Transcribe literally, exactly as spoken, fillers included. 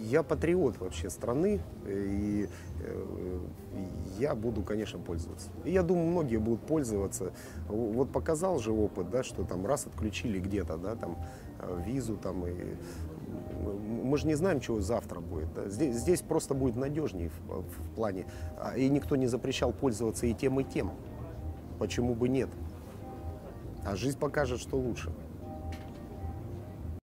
Я патриот вообще страны, и я буду, конечно, пользоваться. И я думаю, многие будут пользоваться. Вот показал же опыт, да, что там раз отключили где-то, да, там визу, там, и мы же не знаем, чего завтра будет. Да. Здесь, здесь просто будет надежнее в, в плане, и никто не запрещал пользоваться и тем, и тем. Почему бы нет? А жизнь покажет, что лучше.